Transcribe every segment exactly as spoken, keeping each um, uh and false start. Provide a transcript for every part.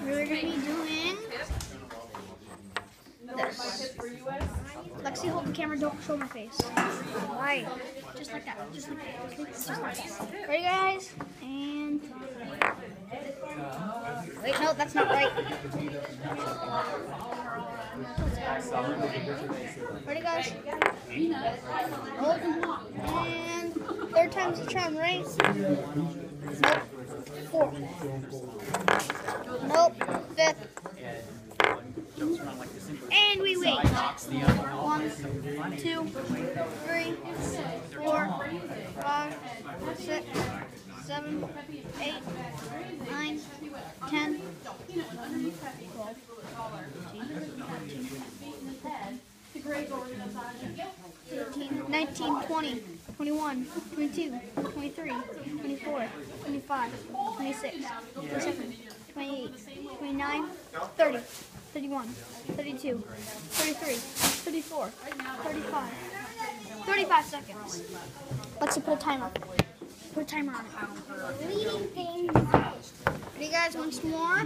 We're going to be doing this. Lexi, hold the camera, don't show my face. Why? Just like that. Just like that. Just like that. Ready, guys? And... Wait, no, that's not right. Ready, guys? Hold. And third time's the charm, right? Nope. Fourth. Nope. Fifth. And we wait. One, two, three, four, five, six, seven, eight, nine, ten, eleven, twelve, thirteen, nineteen, twenty, twenty-one, twenty-two, twenty-three, twenty-four, twenty-five, twenty-six, twenty-seven, twenty-eight, twenty-nine, thirty, thirty-one, thirty-two, thirty-three, thirty-four, thirty-five, thirty-five seconds. Let's put a timer. Put a timer on it. Leading things. Ready, guys? Once more.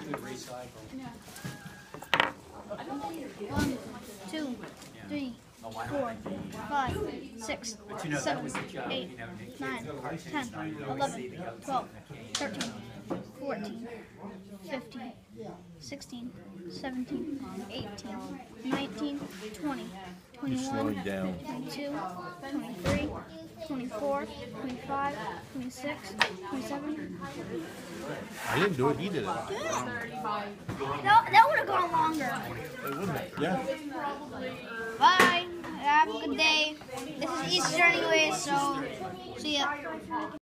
One, two, three, four, five, six, seven, eight, nine, ten, eleven, twelve, thirteen, fourteen, fifteen, sixteen, seventeen, eighteen, nineteen, twenty, twenty-one, twenty-two, twenty-three, twenty-four, twenty-five, twenty-six, twenty-seven. I didn't do it, he did it. Good. That, that would have gone longer. It wouldn't have, yeah. Bye. Have a good day. This is Easter anyway, so see ya.